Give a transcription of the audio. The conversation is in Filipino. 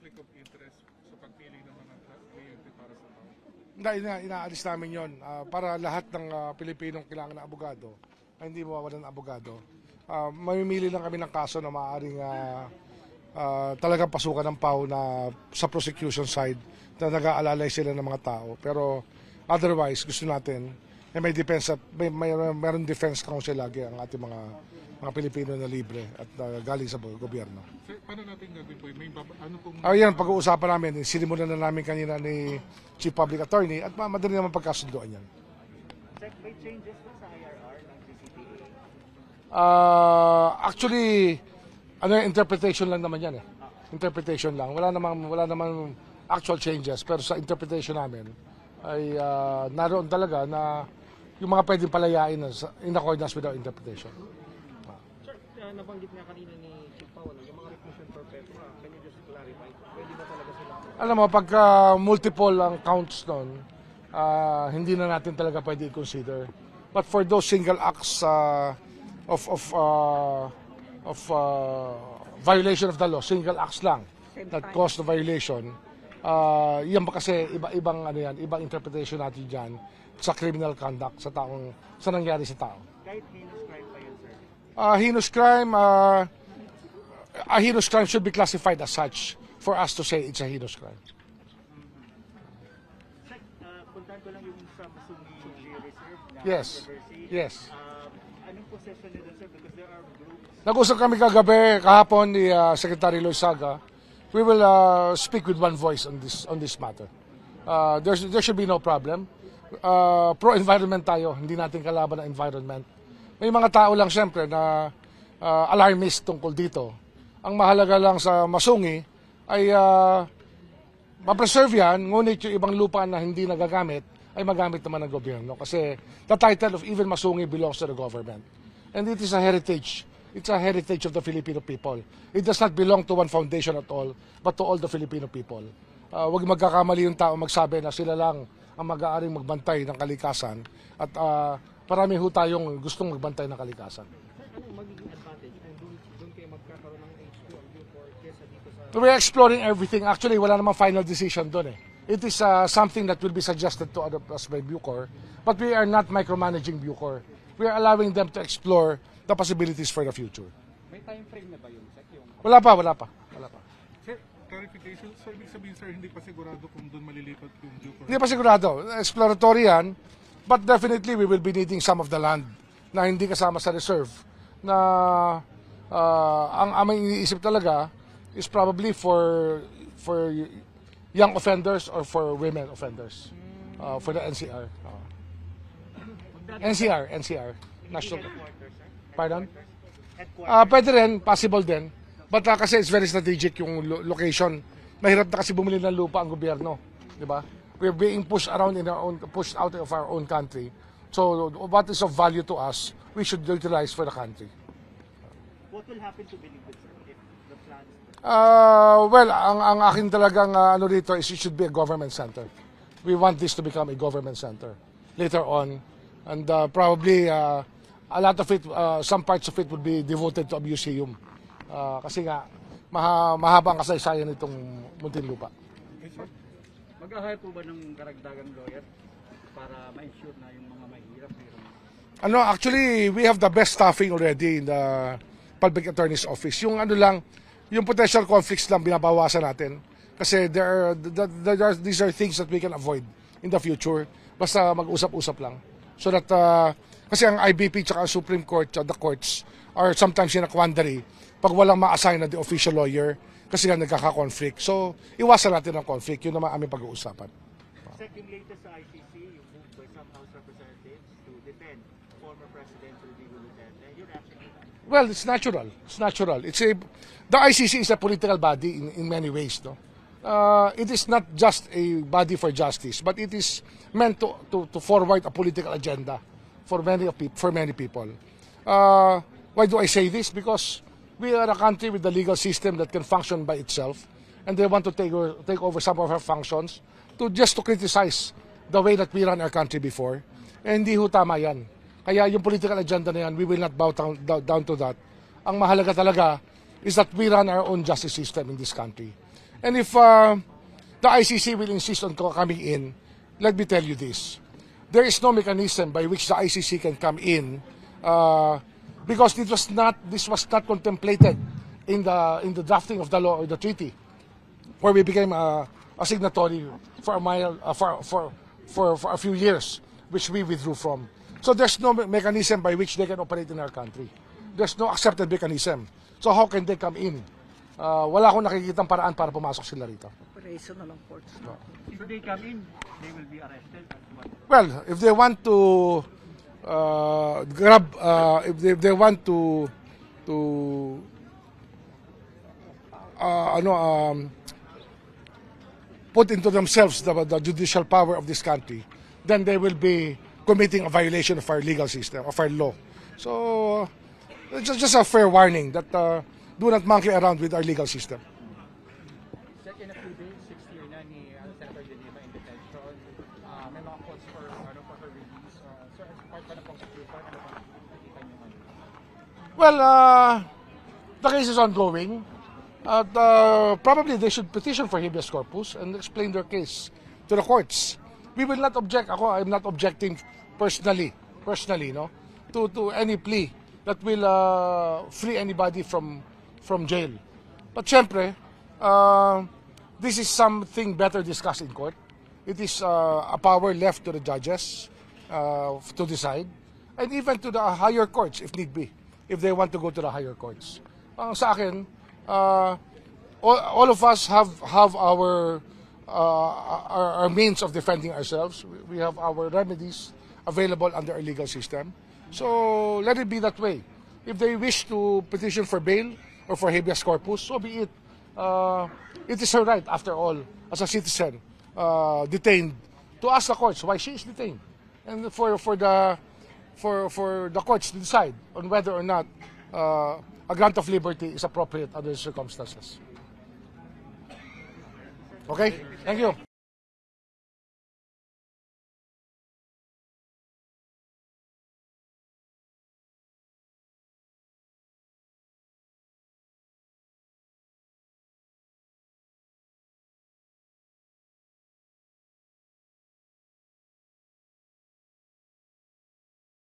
conflict of interest sa pagpili ng mga kliyente para sa tao? Hindi, inaalis namin yon para lahat ng Pilipinong kailangan ng abogado ay hindi mawawalan ng abogado. Mamimili lang kami ng kaso na maaaring talagang pasukan ng PAW na sa prosecution side na nag-aalalay sila ng mga tao. Pero otherwise, gusto natin may defense at mayroon defense counsel lagi ang ating mga Pilipino na libre at galing sa gobyerno. Sir, paano natin gagawin po? Ano pong... Yan, pag-uusapan namin. Sinimulan na namin kanina ni Chief Public Attorney at madali naman pagkasunduan yan. Sir, may changes ba sa IRR ng GCPA? Actually, interpretation lang naman yan eh. Interpretation lang. Wala namang actual changes. Pero sa interpretation namin ay naroon talaga na yung mga pwedeng palayain in accordance with our interpretation. Sir, nabanggit nga kanina ni Chief Pao, yung mga reclusion perpetua, can you just clarify? Pwede ba talaga sila? Alam mo, pagka multiple ang counts nun, hindi na natin talaga pwede i-consider. But for those single acts of violation of the law, single acts lang that cause the violation, yan ba kasi ibang interpretation natin dyan sa criminal conduct sa nangyari sa tao. Kahit heinous crime pa yun, sir? A heinous crime should be classified as such for us to say it's a heinous crime. Sir, puntahan ko lang yung sa Masumi Reserve na Yes. controversy. Yes. Anong possession nila, sir? Because there are groups. Nag-usap kami kahapon ni Secretary Loizaga. We will speak with one voice on this matter. There should be no problem. Pro-environment tayo, hindi natin kalaban ang environment. May mga tao lang siyempre na alarmist tungkol dito. Ang mahalaga lang sa Masungi ay ma-preserve yan, ngunit yung ibang lupa na hindi nagagamit ay magamit naman ng gobyerno. Kasi the title of even Masungi belongs to the government. And it is a heritage. It's a heritage of the Filipino people. It does not belong to one foundation at all, but to all the Filipino people. Huwag magkakamali yung tao magsabi na sila lang ang mag-aaring magbantay ng kalikasan at parami ho tayong gustong magbantay ng kalikasan. Anong magiging advantage kung doon kayo magkakaroon ng H2 ang Bucor kesa dito sa... We're exploring everything. Actually, wala namang final decision doon eh. It is something that will be suggested to us by Bucor, but we are not micromanaging Bucor. We are allowing them to explore the possibilities for the future. May time frame na ba yun, sir? Wala pa. Sir, clarification. So, ibig sabihin, sir, hindi pa sigurado kung doon malilipat yung Bucor? Hindi pa sigurado. Exploratory yan, but definitely we will be needing some of the land na hindi kasama sa reserve na ang aming iniisip talaga is probably for young offenders or for women offenders for the NCR. NCR. National. Pardon? Pwede rin, possible din. But kasi it's very strategic yung location. Mahirap na kasi bumili ng lupa ang gobyerno, di ba? We're being pushed around pushed out of our own country. So what is of value to us, we should utilize for the country. What will happen to Beniguet, sir, if the plans... Well, ang akin talagang rito is it should be a government center. We want this to become a government center later on. And probably a lot of it, some parts of it would be devoted to a museum. Kasi nga, mahaba ang kasaysayan itong Muntinlupa. Mag-hire po ba ng karagdagang lawyer para ma-ensure na yung mga mahirap meron? Actually, we have the best staffing already in the Public Attorney's Office. Yung yung potential conflicts lang binabawasan natin. Kasi these are things that we can avoid in the future. Basta mag-usap-usap lang. So that, kasi ang IBP at ang Supreme Court, the courts, are sometimes in a quandary pag walang ma-assign na the official lawyer kasi nga nagkaka-conflict. So, iwasan natin ang conflict. Yun naman aming pag-uusapan. Sir, yung latest sa ICC, yung move by some House representatives to defend former President Rodrigo Duterte, your reaction to that? Well, it's natural. It's natural. The ICC is a political body in many ways. No? It is not just a body for justice, but it is meant to forward a political agenda for many people. Why do I say this? Because we are a country with a legal system that can function by itself, and they want to take over some of our functions to criticize the way that we ran our country before. And hindi ho tama yan. Kaya yung political agenda na yan, we will not bow down to that. Ang mahalaga talaga is that we run our own justice system in this country. And if the ICC will insist on coming in, let me tell you this. There is no mechanism by which the ICC can come in because this was not contemplated in the drafting of the law or the treaty, where we became a signatory for for a few years, which we withdrew from. So there's no mechanism by which they can operate in our country. There's no accepted mechanism. So how can they come in? Wala akong nakikitang paraan para pumasok sila rito. Operational ng courts. If they come in, they will be arrested. Well, if they want to if they want to put into themselves the judicial power of this country, then they will be committing a violation of our legal system, of our law. So it's just a fair warning that do not monkey around with our legal system. Sec, in a few days, 60 or 90 Senator De Lima in detention. May mga calls for her release. So, as part pa na pong security, ano pa nakikita niyo ngayon? Well, the case is ongoing. Probably they should petition for habeas corpus and explain their case to the courts. We will not object. I'm not objecting personally, no, to any plea that will free anybody from jail. But syempre, this is something better discussed in court. It is a power left to the judges to decide, and even to the higher courts if need be, if they want to go to the higher courts. Sa akin, all of us have our means of defending ourselves. We have our remedies available under our legal system. So let it be that way. If they wish to petition for bail or for habeas corpus, so be it. It is her right, after all, as a citizen detained, to ask the courts why she is detained, and for the courts to decide on whether or not a grant of liberty is appropriate under the circumstances. Okay? Thank you.